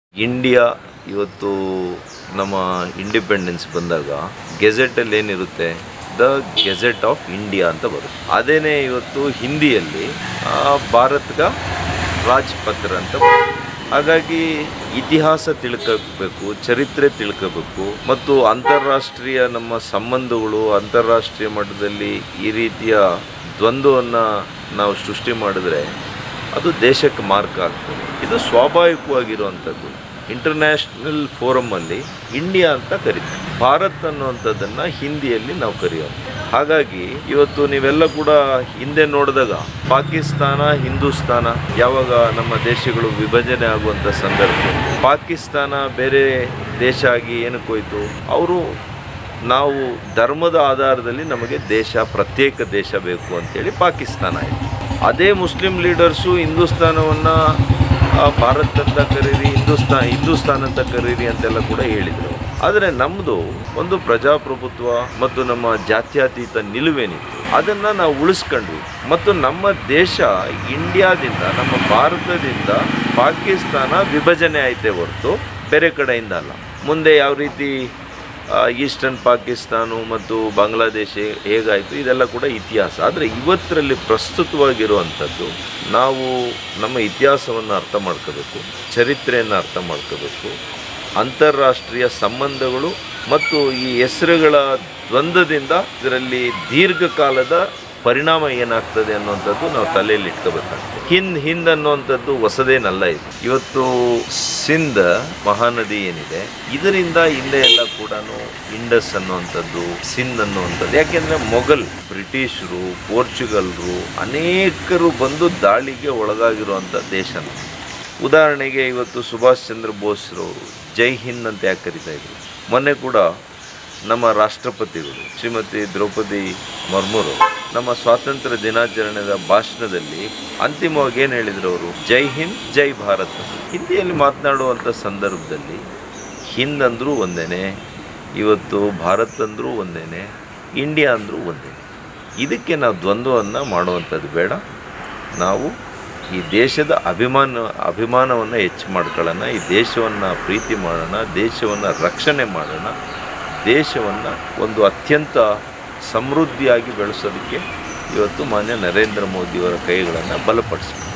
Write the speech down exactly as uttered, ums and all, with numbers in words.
India ಇವತ್ತು ನಮ್ಮ independence ಬಂದಾಗ ಗೆಜೆಟಲ್ಲಿ ಏನಿರುತ್ತೆ, ದ ಗೆಜೆಟ್ ಆಫ್ ಇಂಡಿಯಾ ಅಂತ ಬರುತ್ತೆ. ಅದೇನೇ ಇವತ್ತು ಹಿಂದಿಯಲ್ಲಿ ಭಾರತದ ರಾಜ್ಪತ್ರ ಅಂತ ಬರುತ್ತೆ. ಹಾಗಾಗಿ ಇತಿಹಾಸ ತಿಳ್ಕೋಬೇಕು, ಚರಿತ್ರೆ ತಿಳ್ಕೋಬೇಕು ಮತ್ತು ಅಂತಾರಾಷ್ಟ್ರೀಯ ನಮ್ಮ ಸಂಬಂಧಗಳು ಅಂತಾರಾಷ್ಟ್ರೀಯ ಮಟ್ಟದಲ್ಲಿ ಈ ರೀತಿಯ ದ್ವಂದ್ವವನ್ನು ನಾವು ಸೃಷ್ಟಿ ಮಾಡಿದ್ರೆ ಅದು ದೇಶಕ್ಕೆ ಮಾರ್ಕ್ ಆಗ್ತದೆ. ಇದು ಸ್ವಾಭಾವಿಕವಾಗಿರುವಂಥದ್ದು. ಇಂಟರ್ನ್ಯಾಷನಲ್ ಫೋರಮಲ್ಲಿ ಇಂಡಿಯಾ ಅಂತ ಕರೀತೀವಿ, ಭಾರತ್ ಅನ್ನುವಂಥದ್ದನ್ನು ಹಿಂದಿಯಲ್ಲಿ ನಾವು ಕರೆಯೋದು. ಹಾಗಾಗಿ ಇವತ್ತು ನೀವೆಲ್ಲ ಕೂಡ ಹಿಂದೆ ನೋಡಿದಾಗ ಪಾಕಿಸ್ತಾನ, ಹಿಂದೂಸ್ತಾನ ಯಾವಾಗ ನಮ್ಮ ದೇಶಗಳು ವಿಭಜನೆ ಆಗುವಂಥ ಸಂದರ್ಭದಲ್ಲಿ ಪಾಕಿಸ್ತಾನ ಬೇರೆ ದೇಶ ಆಗಿ ಏನಕ್ಕೆ ಹೋಯಿತು, ಅವರು ನಾವು ಧರ್ಮದ ಆಧಾರದಲ್ಲಿ ನಮಗೆ ದೇಶ, ಪ್ರತ್ಯೇಕ ದೇಶ ಬೇಕು ಅಂತೇಳಿ ಪಾಕಿಸ್ತಾನ ಆಯಿತು. ಅದೇ ಮುಸ್ಲಿಂ ಲೀಡರ್ಸು ಹಿಂದೂಸ್ತಾನವನ್ನು ಭಾರತ್ ಅಂತ ಕರೀರಿ, ಹಿಂದೂಸ್ತಾನ ಹಿಂದೂಸ್ತಾನ ಅಂತ ಕರೀರಿ ಅಂತೆಲ್ಲ ಕೂಡ ಹೇಳಿದರು. ಆದರೆ ನಮ್ಮದು ಒಂದು ಪ್ರಜಾಪ್ರಭುತ್ವ ಮತ್ತು ನಮ್ಮ ಜಾತ್ಯತೀತ ನಿಲುವೇನಿತ್ತು ಅದನ್ನು ನಾವು ಉಳಿಸ್ಕೊಂಡ್ವಿ. ಮತ್ತು ನಮ್ಮ ದೇಶ ಇಂಡಿಯಾದಿಂದ, ನಮ್ಮ ಭಾರತದಿಂದ ಪಾಕಿಸ್ತಾನ ವಿಭಜನೆ ಆಯಿತೇ ಹೊರತು ಬೇರೆ ಕಡೆಯಿಂದ ಅಲ್ಲ. ಮುಂದೆ ಯಾವ ರೀತಿ ಈಸ್ಟರ್ನ್ ಪಾಕಿಸ್ತಾನ ಮತ್ತು ಬಾಂಗ್ಲಾದೇಶ ಹೇಗಾಯಿತು ಇದೆಲ್ಲ ಕೂಡ ಇತಿಹಾಸ. ಆದರೆ ಇವತ್ತರಲ್ಲಿ ಪ್ರಸ್ತುತವಾಗಿರುವಂಥದ್ದು ನಾವು ನಮ್ಮ ಇತಿಹಾಸವನ್ನು ಅರ್ಥ ಮಾಡ್ಕೋಬೇಕು, ಚರಿತ್ರೆಯನ್ನು ಅರ್ಥ ಮಾಡ್ಕೋಬೇಕು. ಅಂತಾರಾಷ್ಟ್ರೀಯ ಸಂಬಂಧಗಳು ಮತ್ತು ಈ ಹೆಸರುಗಳ ದ್ವಂದ್ವದಿಂದ ಇದರಲ್ಲಿ ದೀರ್ಘಕಾಲದ ಪರಿಣಾಮ ಏನಾಗ್ತದೆ ಅನ್ನುವಂಥದ್ದು ನಾವು ತಲೆಯಲ್ಲಿ ಇಟ್ಕೋಬೇಕಾಗ್ತದೆ. ಹಿಂದ್ ಹಿಂದ್ ಅನ್ನುವಂಥದ್ದು ಹೊಸದೇನಲ್ಲ. ಇದು ಇವತ್ತು ಸಿಂಧ್ ಮಹಾನದಿ ಏನಿದೆ ಇದರಿಂದ ಹಿಂದೆ ಎಲ್ಲ ಕೂಡ ಇಂಡಸ್ ಅನ್ನುವಂಥದ್ದು, ಸಿಂಧ್ ಅನ್ನುವಂಥದ್ದು, ಯಾಕೆಂದರೆ ಮೊಘಲ್, ಬ್ರಿಟಿಷರು, ಪೋರ್ಚುಗಲ್ರು ಅನೇಕರು ಬಂದು ದಾಳಿಗೆ ಒಳಗಾಗಿರುವಂಥ ದೇಶ. ಉದಾಹರಣೆಗೆ ಇವತ್ತು ಸುಭಾಷ್ ಚಂದ್ರ ಬೋಸ್ರವರು ಜೈ ಹಿಂದ್ ಅಂತ ಯಾಕೆ ಕರಿತಾ ಇದ್ರು. ಮೊನ್ನೆ ಕೂಡ ನಮ್ಮ ರಾಷ್ಟ್ರಪತಿಗಳು ಶ್ರೀಮತಿ ದ್ರೌಪದಿ ಮುರ್ಮುರು ನಮ್ಮ ಸ್ವಾತಂತ್ರ್ಯ ದಿನಾಚರಣೆಯ ಭಾಷಣದಲ್ಲಿ ಅಂತಿಮವಾಗಿ ಏನು ಹೇಳಿದರು ಅವರು, ಜೈ ಹಿಂದ್ ಜೈ ಭಾರತ್. ಹಿಂದಿಯಲ್ಲಿ ಮಾತನಾಡುವಂಥ ಸಂದರ್ಭದಲ್ಲಿ ಹಿಂದ್ ಅಂದರೂ ಒಂದೇ, ಇವತ್ತು ಭಾರತ್ ಅಂದರೂ ಒಂದೇ, ಇಂಡಿಯಾ ಅಂದರೂ ಒಂದೇ. ಇದಕ್ಕೆ ನಾವು ದ್ವಂದ್ವವನ್ನು ಮಾಡುವಂಥದ್ದು ಬೇಡ. ನಾವು ಈ ದೇಶದ ಅಭಿಮಾನ ಅಭಿಮಾನವನ್ನು ಹೆಚ್ಚು ಮಾಡ್ಕೊಳ್ಳೋಣ, ಈ ದೇಶವನ್ನು ಪ್ರೀತಿ ಮಾಡೋಣ, ದೇಶವನ್ನು ರಕ್ಷಣೆ ಮಾಡೋಣ, ದೇಶವನ್ನು ಒಂದು ಅತ್ಯಂತ ಸಮೃದ್ಧಿಯಾಗಿ ಬೆಳೆಸೋದಕ್ಕೆ ಇವತ್ತು ಮಾನ್ಯ ನರೇಂದ್ರ ಮೋದಿಯವರ ಕೈಗಳನ್ನು ಬಲಪಡಿಸ್ಬೇಕು.